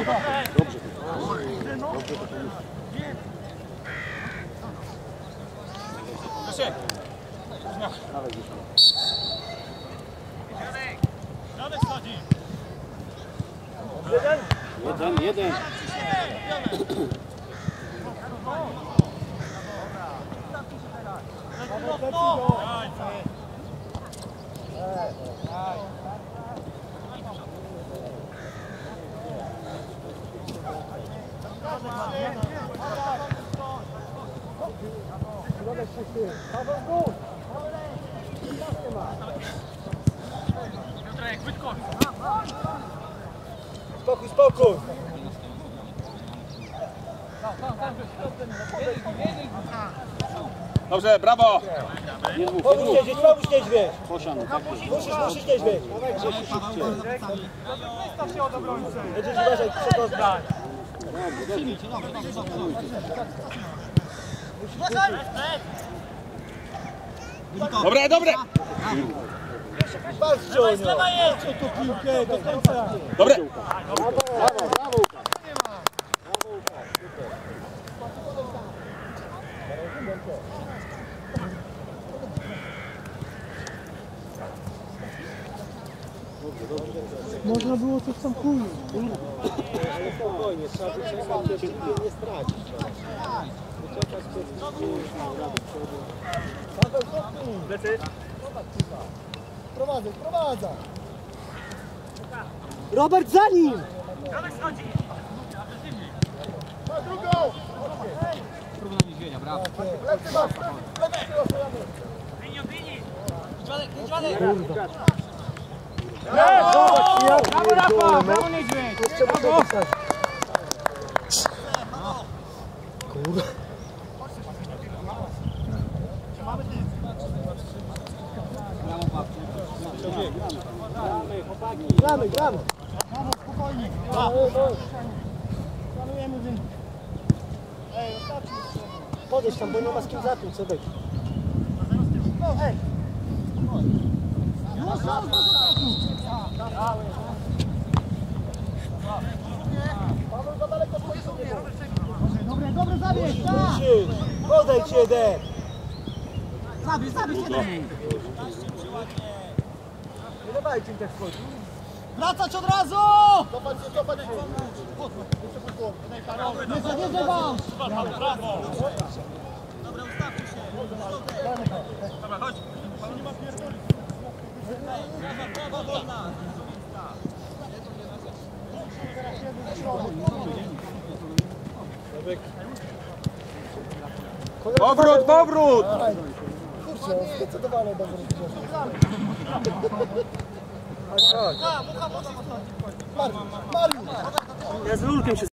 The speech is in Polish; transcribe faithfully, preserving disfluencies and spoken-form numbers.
Dobrze to Dobrze to Krzysiek! Dawaj gdzieś. Radek schodzi! Jeden, jeden. Piotrek, wytknął! Spokój, spokój! Dobrze, brawo! Pomóż niedźwiedź, pomóż niedźwiedź! Posiano, tak jest. Musisz, musisz niedźwiedź! Niedźwiedź, uważaj, przekozdać! Dobre, dobre! Patrz, Jonio! Co tu piłkę, do końca! Dobre! Brawo, brawo, brawo. Można było coś tam pójść. Ale spokojnie, trzeba wyczekać, żeby nie stracić. Wyczekać przed Paweł, cofnij! Lecy! Prowadzę, prowadza! Robert, za nim! Radek schodzi! Na drugą! Próba na niedźwiedzia, brawo. Lecy masz, lecy osłaniamy! Linio, linii! Kurwa! Brawo, Rafa! Brawo, niedźwiedź! Brawo! Kurwa! Brawo, babciu. Gramy, chłopaki. Gramy, gramy! Brawo, spokojnie! Planujemy wynik. Ej, ostatni. Podejdź tam, bo nie ma z kim zapiąć, co być. No, ej! Już, już, Paweł, za daleko swoje sobie. Dobre, dobre, zabierz, tak! Podejdź jeden! Zabierz, zabierz jeden! Nie dawajcie im tak wchodzi. Wracać od razu! Zobacz się, zobacz się. Nie zajeżdżaj wam! Brawo! Dobra, ustawcie się! Dobra, chodź! Nie ma pierdoli! Brawa, wolna! Powrót, powrót! Kurczę, zdecydowanie dobrze rozwiązane. Mariusz, Mariusz! Ja z Lulkiem się